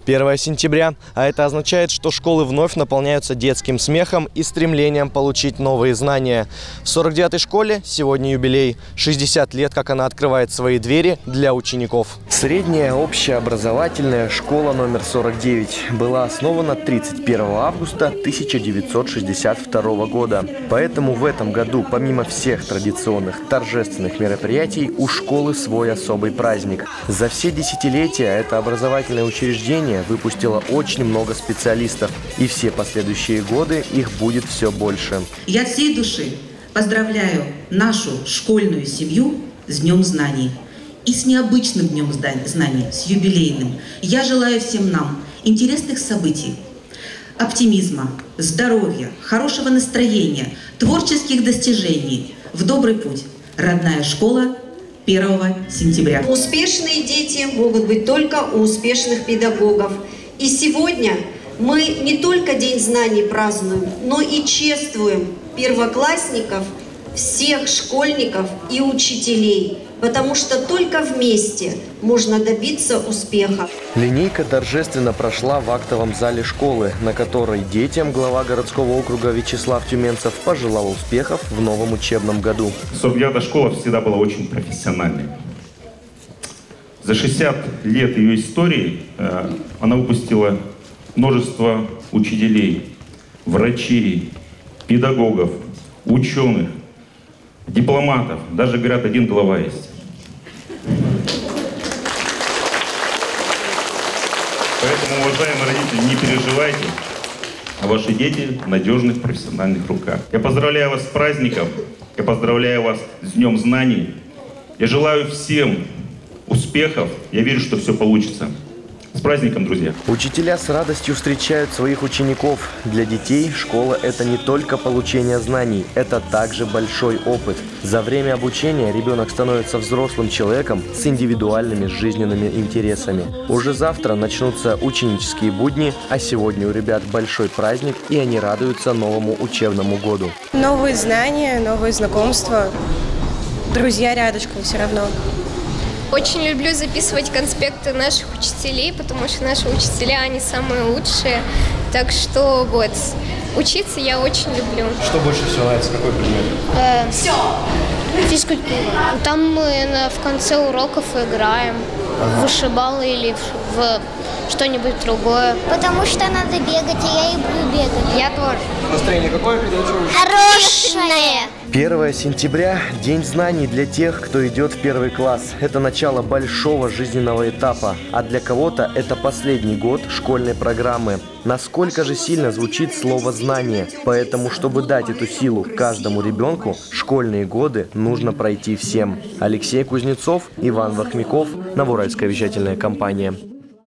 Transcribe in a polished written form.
1 сентября, а это означает, что школы вновь наполняются детским смехом и стремлением получить новые знания. В 49-й школе сегодня юбилей. 60 лет, как она открывает свои двери для учеников. Средняя общеобразовательная школа номер 49 была основана 31 августа 1962 года. Поэтому в этом году, помимо всех традиционных торжественных мероприятий, у школы свой особый праздник. За все десятилетия это образовательное учреждение выпустила очень много специалистов, и все последующие годы их будет все больше. Я от всей души поздравляю нашу школьную семью с Днем знаний. И с необычным Днем знаний, с юбилейным. Я желаю всем нам интересных событий, оптимизма, здоровья, хорошего настроения, творческих достижений. В добрый путь. Родная школа 1 сентября. Успешные дети могут быть только у успешных педагогов. И сегодня мы не только День знаний празднуем, но и чествуем первоклассников, всех школьников и учителей. Потому что только вместе можно добиться успеха. Линейка торжественно прошла в актовом зале школы, на которой детям глава городского округа Вячеслав Тюменцев пожелал успехов в новом учебном году. 49-я школа всегда была очень профессиональной. За 60 лет ее истории она выпустила множество учителей, врачей, педагогов, ученых, дипломатов, даже, говорят, один глава есть. Поэтому, уважаемые родители, не переживайте, а ваши дети в надежных профессиональных руках. Я поздравляю вас с праздником, я поздравляю вас с Днем знаний. Я желаю всем успехов, я верю, что все получится. С праздником, друзья! Учителя с радостью встречают своих учеников. Для детей школа – это не только получение знаний, это также большой опыт. За время обучения ребенок становится взрослым человеком с индивидуальными жизненными интересами. Уже завтра начнутся ученические будни, а сегодня у ребят большой праздник, и они радуются новому учебному году. Новые знания, новые знакомства, друзья рядышком все равно. Очень люблю записывать конспекты наших учителей, потому что наши учителя, они самые лучшие. Так что вот, учиться я очень люблю. Что больше всего нравится? Какой предмет? Все! Физкультура. Там мы в конце уроков играем в вышибалы или в что-нибудь другое. Потому что надо бегать, и я и буду бегать. Я тоже. Настроение какое? Хорошее! 1 сентября – День знаний для тех, кто идет в 1 класс. Это начало большого жизненного этапа, а для кого-то это последний год школьной программы. Насколько же сильно звучит слово «знание». Поэтому, чтобы дать эту силу каждому ребенку, школьные годы нужно пройти всем. Алексей Кузнецов, Иван Вахмяков, Новорайская вещательная компания.